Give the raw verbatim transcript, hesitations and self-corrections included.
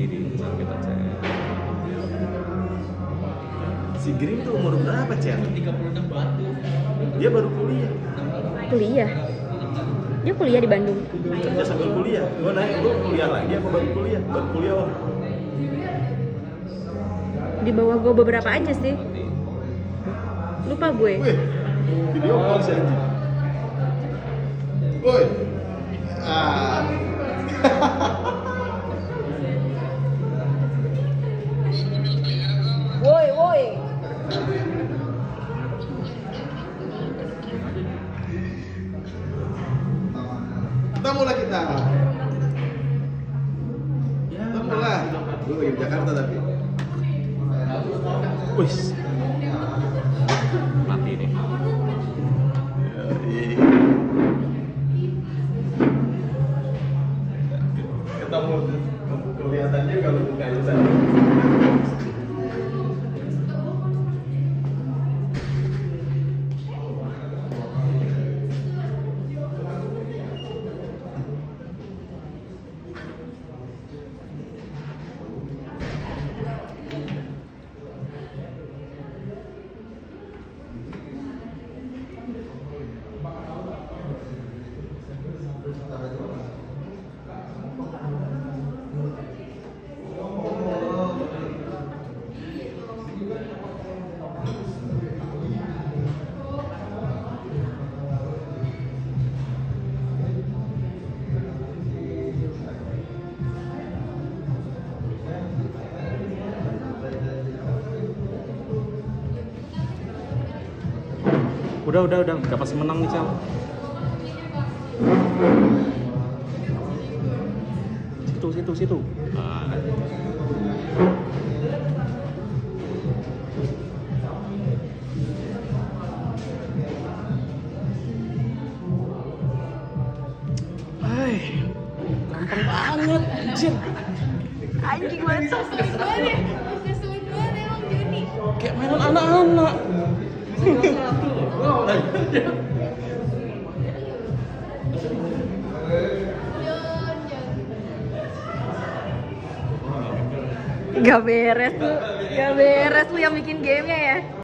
Ini kita cek. Si Green tuh umur berapa, Cel? tiga puluh enam batu. Dia baru kuliah. Kuliah. Dia kuliah di Bandung. Kerja sambil kuliah. Gua nanya, lu kuliah lagi apa baru kuliah? Baru kuliah, Om. Di bawah gue beberapa aja sih. Lupa gue. Wih, video call sih anjing. Woi. Ah. Woi, woi. Ketemu lah kita. Ketemu lah. Gue lagi di Jakarta tapi. Wih. Mati nih. Ketemu kelihatan juga kalau mukanya tadi. Udah, udah, udah, udah pasti menang nih, Cel. Situ, situ, situ. Ah. Hai, gampang banget, anjir. Anjing banget. Sesuai banget ya, sesuai banget emang Juni. Kayak mainan anak-anak. Gak beres lu, gak beres lu yang bikin gamenya ya.